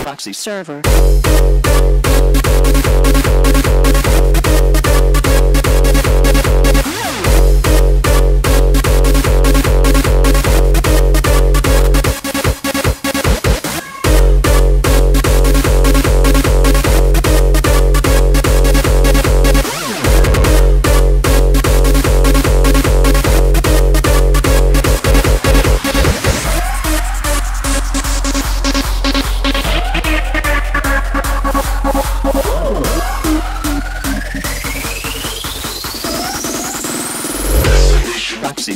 proxy server. Proxy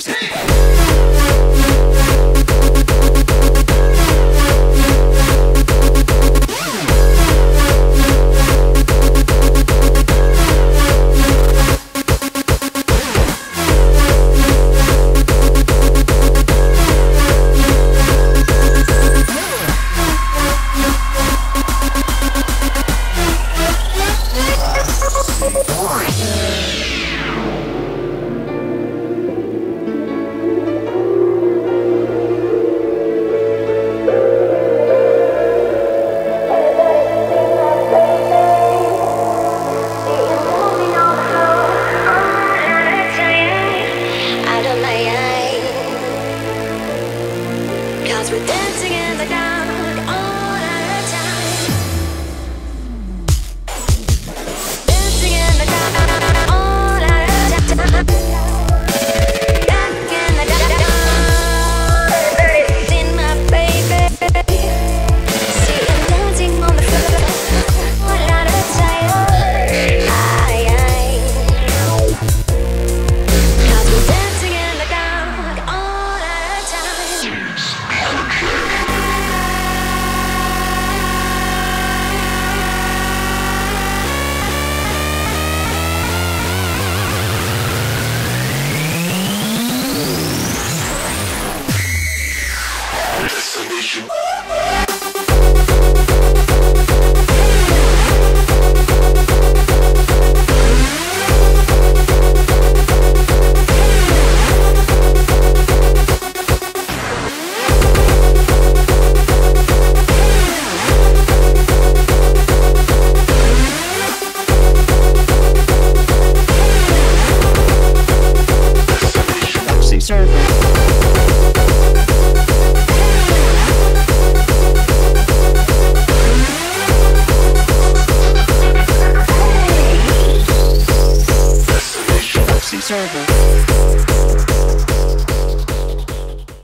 Cause we're dancing in the dark all our time. Dancing in the dark all our time. Back in the dark, in my baby. See him dancing on the floor all our time. Cause we're dancing in the dark all our time. Destination